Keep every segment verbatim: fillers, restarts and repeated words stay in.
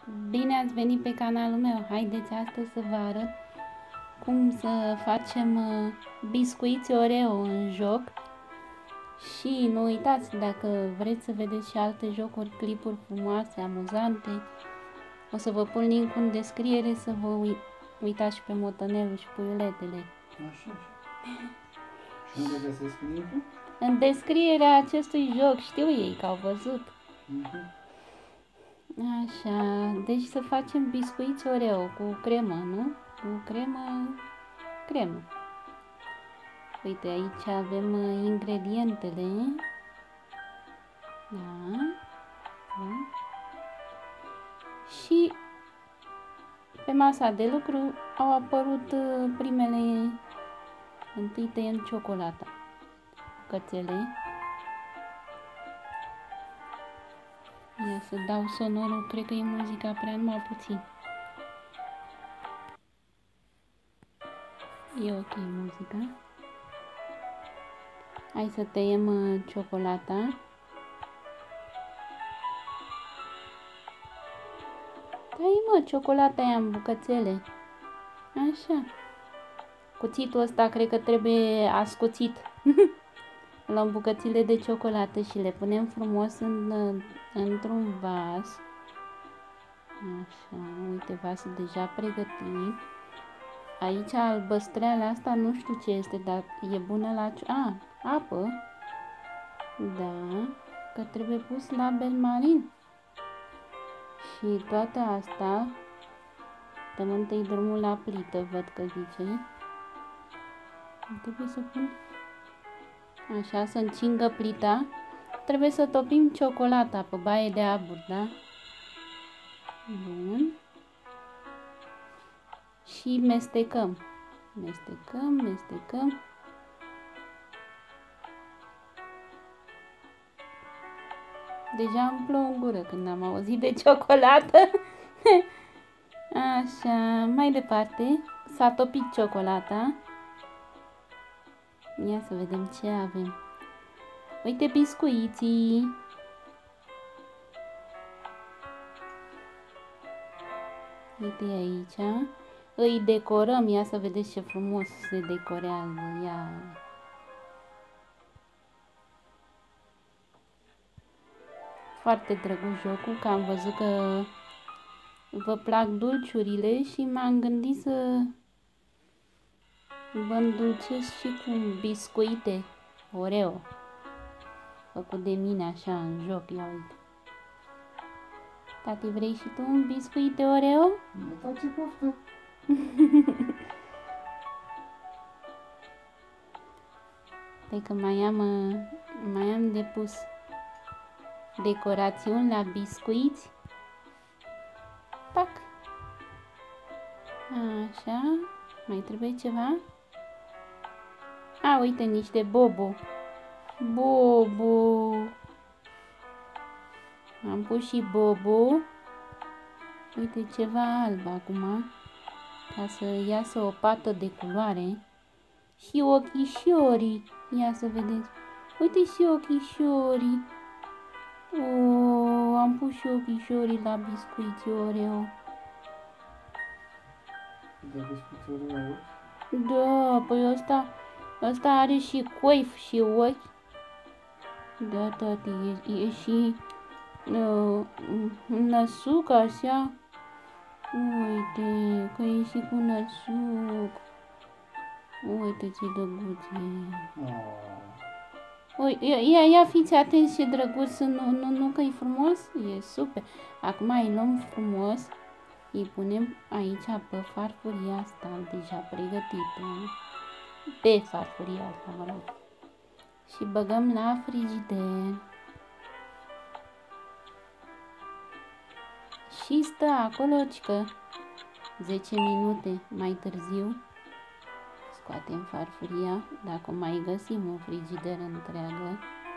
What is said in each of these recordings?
Bine ați venit pe canalul meu! Haideți astăzi să vă arăt cum să facem uh, biscuiți Oreo în joc. Și nu uitați, dacă vreți să vedeți și alte jocuri, clipuri frumoase, amuzante, o să vă pun link-ul în descriere să vă uit uitați și pe motonelul și puiuletele. Așa, așa. Și unde găsesc link-ul? În descrierea acestui joc, știu ei că au văzut. Uh-huh. Așa, deci să facem biscuiți Oreo cu cremă, nu? Cu cremă, cremă. Uite, aici avem ingredientele. Da. Da. Și pe masa de lucru au apărut primele, întâi tăiem ciocolata, bucățele. Ia să dau sonorul, cred că e muzica prea numai puțin. E ok muzica. Hai să tăiem uh, ciocolata. Tai mă, ciocolata aia în bucățele. Așa. Cuțitul ăsta cred că trebuie ascuțit. La bucățile de ciocolată și le punem frumos în, într-un vas. Așa, uite, vasul deja pregătit. Aici albăstreala asta nu știu ce este, dar e bună la... A, apă. Da, că trebuie pus la belmarin. Și toată asta dăm întâi drumul la plită, văd că zice. Trebuie să pun... Așa, să încingă plita. Trebuie să topim ciocolata pe baie de abur, da? Bun. Și mestecăm. Mestecăm, mestecăm. Deja îmi plouă în gură când am auzit de ciocolată. Așa, mai departe. S-a topit ciocolata. Ia să vedem ce avem. Uite biscuiții. Uite aici. Îi decorăm. Ia să vedeți ce frumos se decorează. Ia. Foarte drăguț jocul, că am văzut că vă plac dulciurile și m-am gândit să vă îndulcesc și cu biscuite Oreo. Făcut de mine așa în joc, ia uite. Tati, vrei și tu un biscuit de Oreo? Nu face poftă. Stai că mai am, mai am de pus decorațiuni la biscuiți. Pac! Așa, mai trebuie ceva? A, uite, niște bobo. Bobo. Am pus și bobo. Uite, ceva alb acum, ca să iasă o pată de culoare. Și ochișorii. Ia să vedeți. Uite și ochișorii. O, am pus și ochișorii la biscuiți Oreo. De biscuiți Oreo? Da, păi ăsta, ăsta are și coif și ochi. Da, tati, e, e și uh, năsuc așa. Uite, că e și cu năsuc. Uite ce drăguț e. Oh. Ui, ia, ia, ia fiți atenți ce drăguț, nu, nu, nu că e frumos? E super. Acum îi luăm frumos, îi punem aici pe farfuria asta deja pregătită. Pe farfuria asta, mă rog. Și băgăm la frigider. Și stă acolo, cică, zece minute mai târziu. Scoatem farfuria, dacă mai găsim un frigider întreagă.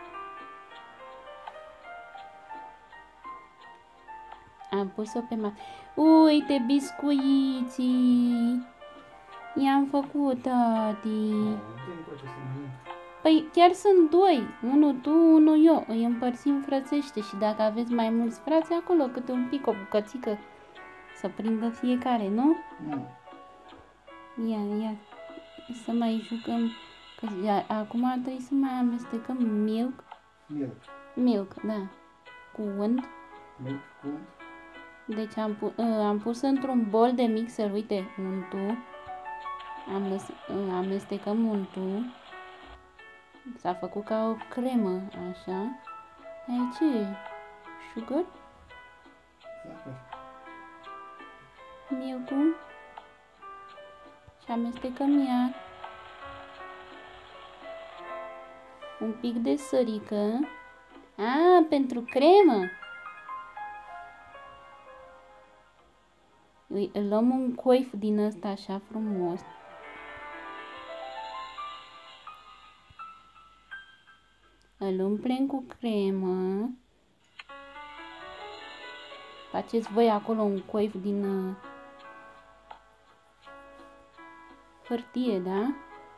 Am pus-o pe masă. Uite biscuiții! I-am făcut, tati. Păi chiar sunt doi. Unul tu, unul eu. Îi împărțim frățește și dacă aveți mai mulți frați, acolo câte un pic, o bucățică Să prindă fiecare, nu? Nu. Ia, ia, să mai jucăm, că ia, acum trebuie să mai amestecăm milk, Milk. milk, da, cu unt. Milk cu unt. Deci am, pu am pus într-un bol de mixer, uite, untul, Ames amestecăm untul, s-a făcut ca o cremă, așa. Aici e sugar, Zahăr. milk-ul și amestecăm iar un pic de sărică. A, pentru cremă! Îl luăm un coif din ăsta așa frumos. Îl umplem cu cremă. Faceți voi acolo un coif din uh, hârtie, da?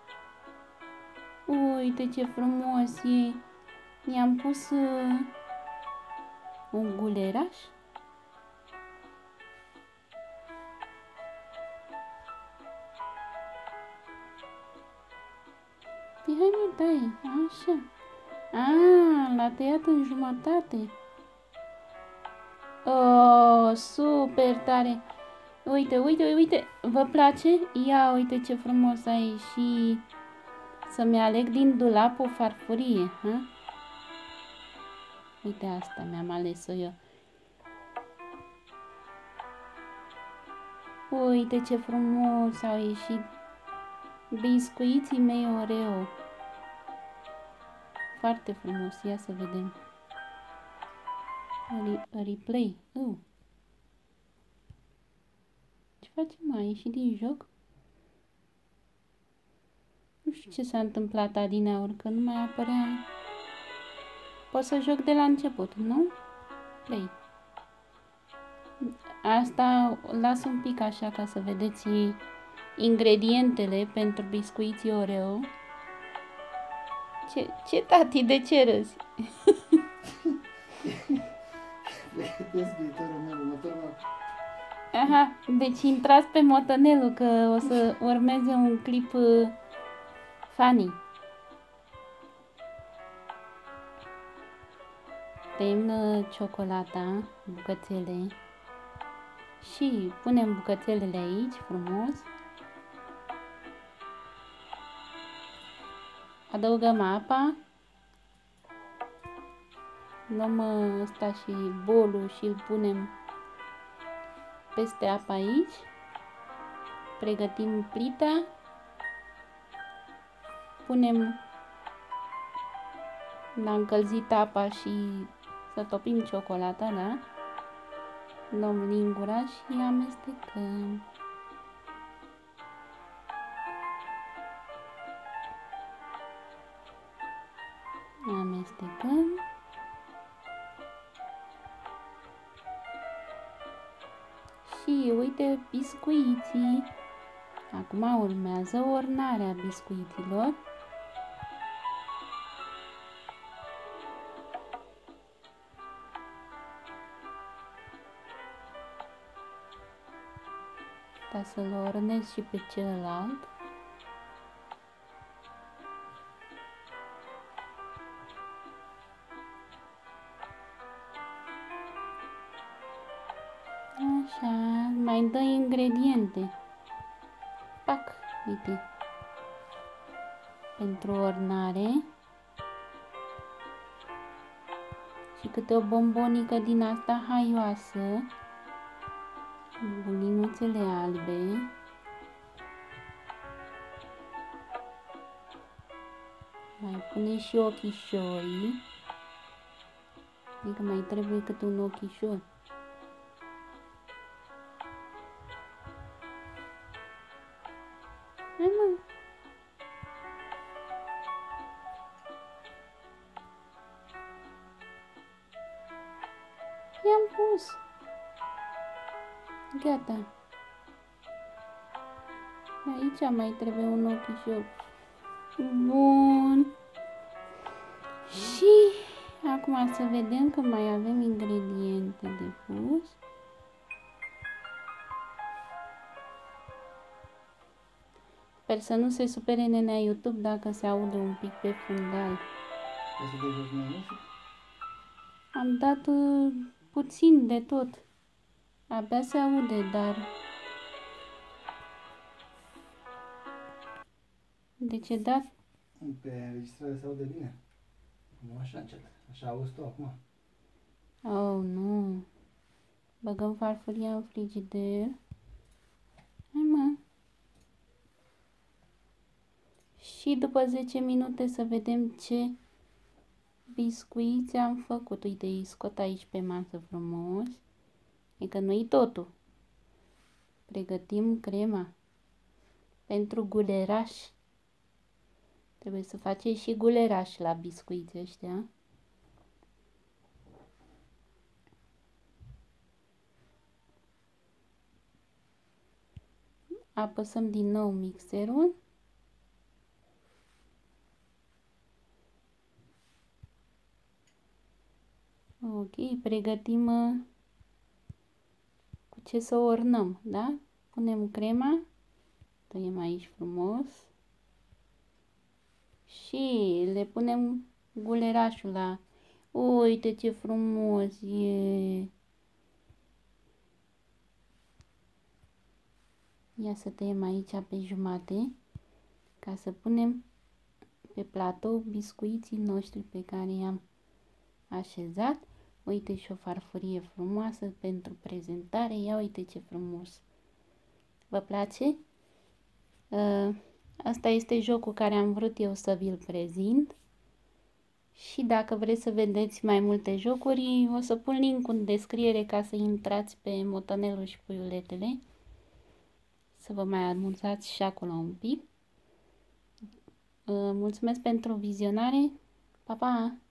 Uite ce frumos e! I-am pus uh, un guleraș. Păi hai mă, dai, așa. Ah, l-a tăiat în jumătate. Oh, super tare! Uite, uite, uite, vă place? Ia uite ce frumos a ieșit. Să-mi aleg din dulap o farfurie, ha? Uite asta mi-am ales-o eu. Uite ce frumos au ieșit biscuiții mei Oreo. Foarte frumos, ia să vedem. Re replay. Uh. Ce facem? A ieșit din joc? Nu știu ce s-a întâmplat adineauri, că nu mai apărea. Pot să joc de la început, nu? Play. Asta las un pic așa ca să vedeți ingredientele pentru biscuiții Oreo. Ce, ce tati, de ce râzi? Pregătesc viitorul meu, următorul meu. Aha, deci intrați pe motanelul că o să urmeze un clip uh, funny. Tăiem uh, ciocolata, bucățele și punem bucățelele aici, frumos. Adăugăm apa. Luăm uh, ăsta și bolul și îl punem peste apa aici. Pregătim plita. Punem la încălzit apa și să topim ciocolata, da? Luăm lingura și amestecăm. Amestecăm. Și uite biscuiții. Acum urmează ornarea biscuiților. Ca să-l ornez și pe celălalt. Așa, mai dă ingrediente. Pac, uite. Pentru ornare. Și câte o bombonică din asta haioasă. Bulinuțele albe. Mai pune și ochișorii. Adică mai trebuie câte un ochișor. Hai mă! I-am pus! Gata! Aici mai trebuie un ochișor. Bun! Și acum să vedem că mai avem ingrediente de pus. Sper să nu se supere nenea YouTube dacă se aude un pic pe fundal. Vrei să dai jos mie muzică? Am dat uh, puțin de tot. Abia se aude, dar... De ce dat? Pe înregistrare se aude bine. Nu așa încet. Așa auzi tu acum. Oh, nu. Băgăm farfuria în frigider. Hai, mă. Și după zece minute să vedem ce biscuiți am făcut. Uite, îi scot aici pe masă frumos. E că nu-i totul. Pregătim crema pentru guleraș. Trebuie să faceți și guleraș la biscuiți ăștia. Apăsăm din nou mixerul. Ok, pregătim uh, cu ce să o ornăm, da? Punem crema, tăiem aici frumos și le punem gulerașul la... Uite ce frumos e! Ia să tăiem aici pe jumate ca să punem pe platou biscuiții noștri pe care i-am așezat. Uite și o farfurie frumoasă pentru prezentare. Ia uite ce frumos! Vă place? Asta este jocul care am vrut eu să vi-l prezint. Și dacă vreți să vedeți mai multe jocuri, o să pun link-ul în descriere ca să intrați pe Motanelul și Puiuletele. Să vă mai anunțați și acolo un pic. Mulțumesc pentru vizionare. Pa, pa!